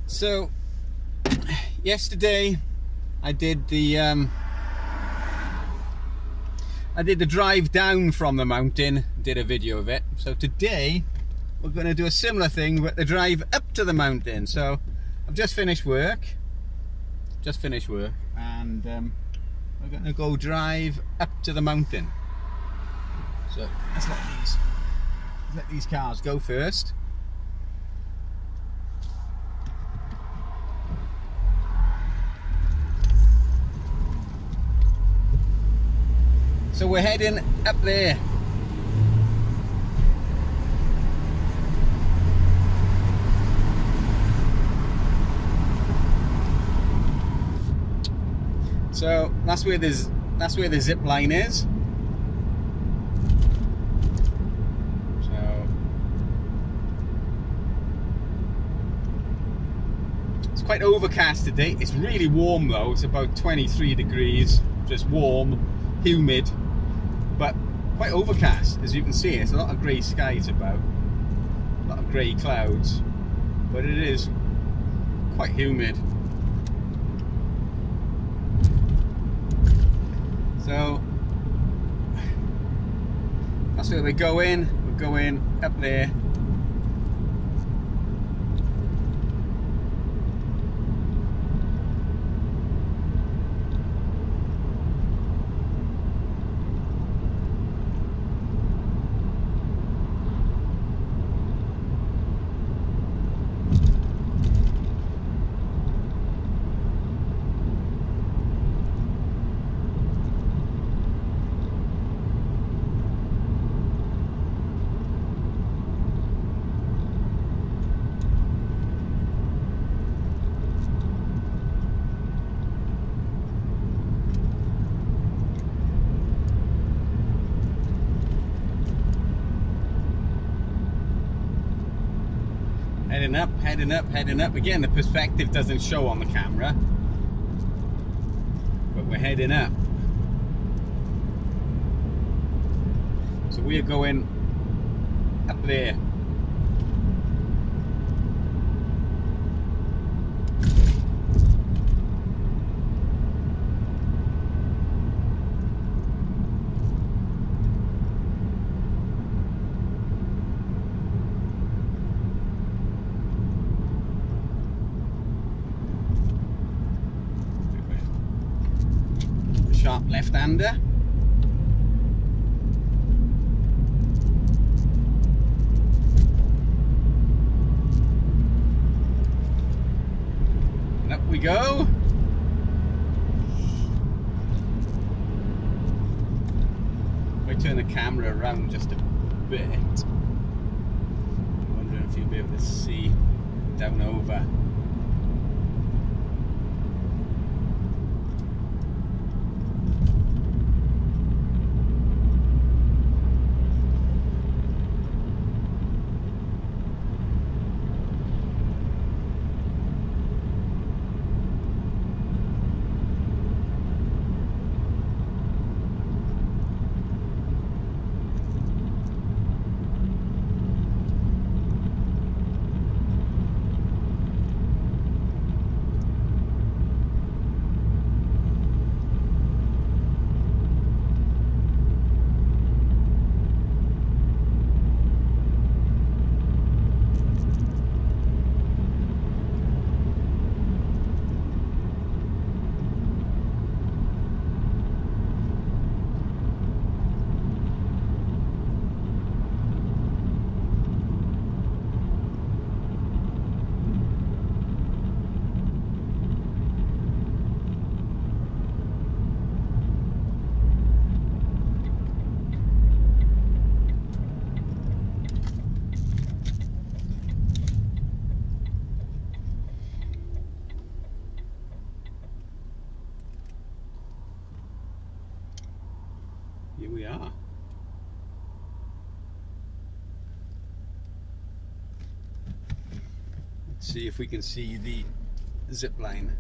So yesterday I did the drive down from the mountain, did a video of it. So today we're going to do a similar thing but the drive up to the mountain. So I've just finished work and we're going to go drive up to the mountain. So let's let these cars go first. So we're heading up there. So that's where the zip line is. So it's quite overcast today. It's really warm though. It's about 23 degrees, just warm, humid, but quite overcast. As you can see, it's a lot of grey skies about, a lot of grey clouds, but it is quite humid. So that's where we're going. We're going up there. Heading up. Again, the perspective doesn't show on the camera, but we're heading up. So we are going up there. Sharp left-hander. And up we go. If I turn the camera around just a bit, I'm wondering if you'll be able to see down over. Here we are. Let's see if we can see the zip line.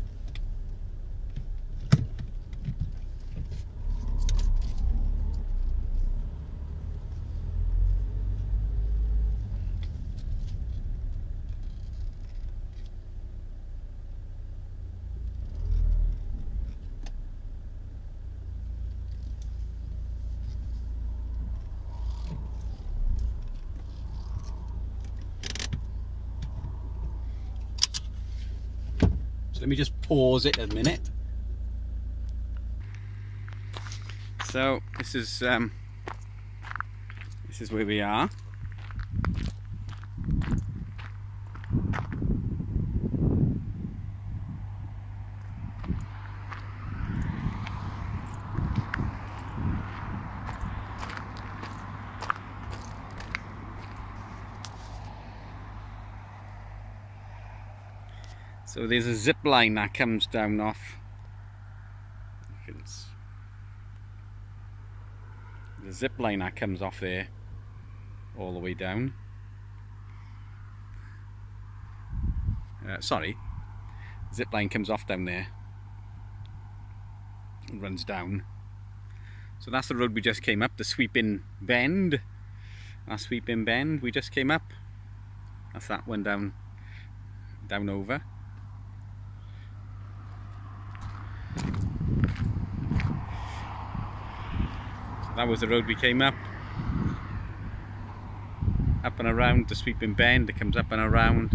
So let me just pause it a minute. So this is where we are. So there's a zip line that comes down off. The zip line that comes off there all the way down. Sorry, zip line comes off down there and runs down. So that's the road we just came up, the sweeping bend. That sweeping bend we just came up. That's that one down over. That was the road we came up and around the sweeping bend. It comes up and around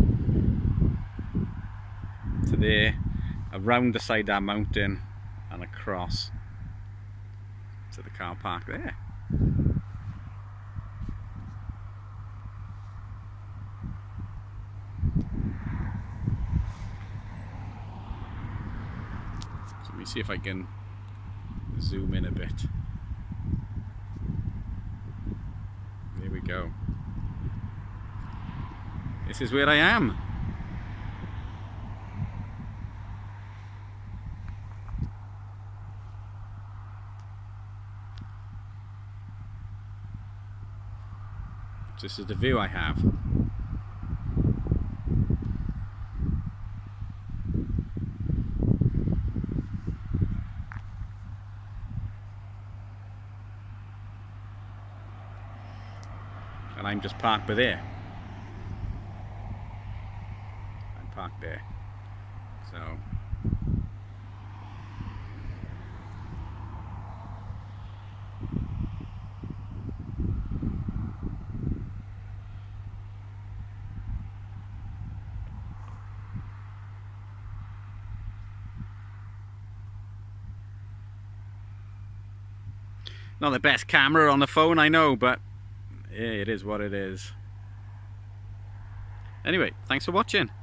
to there, around the side of that mountain and across to the car park there. So let me see if I can zoom in a bit. There we go. This is where I am. This is the view I have. And I'm just parked by there. I'm parked there. So not the best camera on the phone, I know, but yeah, it is what it is. Anyway, thanks for watching.